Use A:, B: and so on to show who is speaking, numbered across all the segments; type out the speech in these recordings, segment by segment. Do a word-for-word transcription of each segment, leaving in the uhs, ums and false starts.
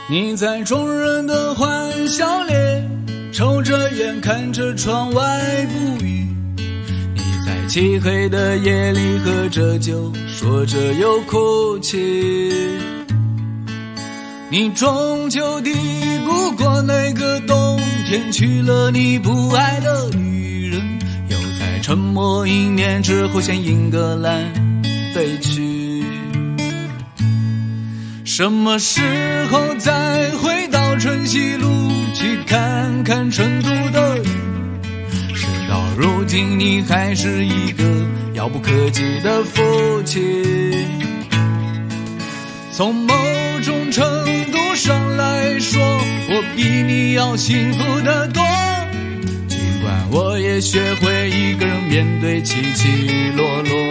A: 你在众人的欢笑里抽着烟看着窗外不语，你在漆黑的夜里喝着酒说着又哭泣，你终究抵不过那个冬天，娶了你不爱的女人，又在沉默一年之后向英格兰飞去。什么时候再回到春熙路去看看尘土的雨？事到如今你还是一个遥不可及的父亲。从某种程度上来说，我比你要幸福得多，尽管我也学会一个人面对起起落落。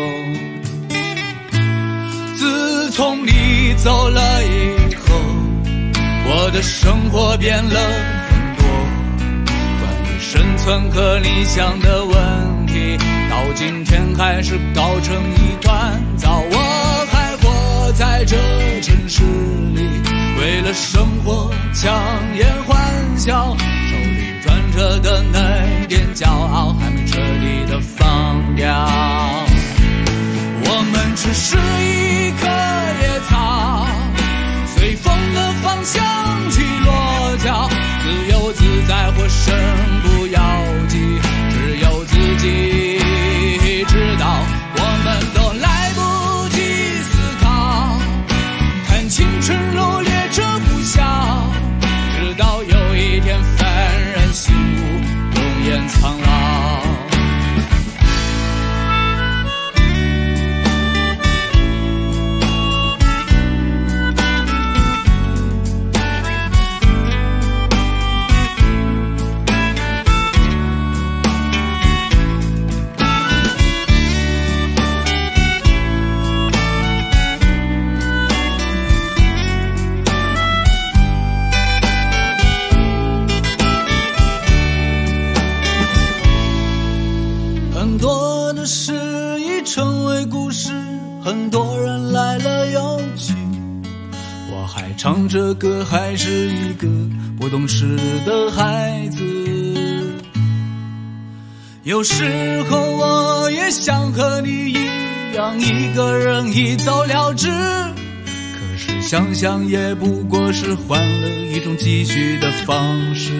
A: 自从你走了以后，我的生活变了很多，关于生存和理想的问题，到今天还是搞成一团糟。我还活在这城市里，为了生活强颜欢笑，手里攥着的那点骄傲还没彻底的放掉。我们只是一棵野草，随风的方向去落脚，自由自在或身不由己，只有自己知道。我们都来不及思考，看青春如烈这不笑，直到有一天幡然醒悟，容颜苍老。很多的事已成为故事，很多人来了又去，我还唱着歌，还是一个不懂事的孩子。有时候我也想和你一样，一个人一走了之，可是想想也不过是换了一种继续的方式。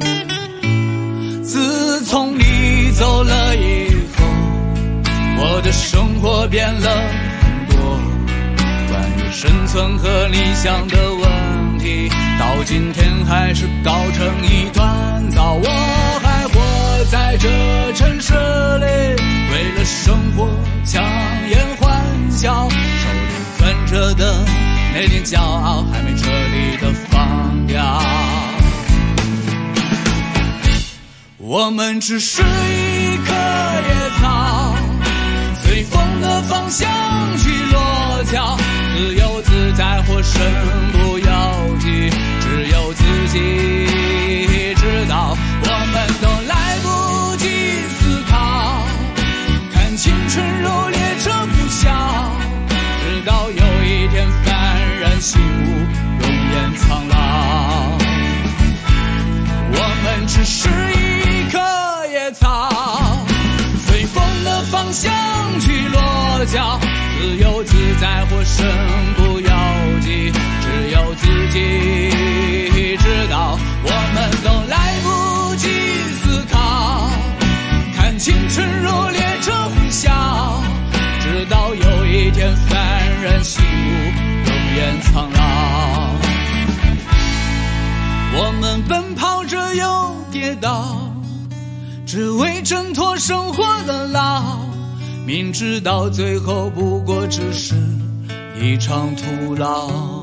A: 自从你走了以后，我的生活变了很多，关于生存和理想的问题，到今天还是搞成一团糟。我还活在这城市里，为了生活强颜欢笑，手里攥着的那点骄傲还没彻底的放掉。我们只是一棵野草，随风的方向去落脚，自由自在或身不由己，只有自己知道。我们都来不及思考，看青春如烈这不笑，直到有一天幡然醒悟，容颜苍老。我们只是一棵野草，随风的方向去落脚，自由自在或身不由己，只有自己知道。我们都来不及思考，看青春如烈这呼啸，直到有一天幡然醒悟，容颜苍老。我们奔跑着又跌倒，只为挣脱生活的牢，明知道最后不过只是一场徒劳。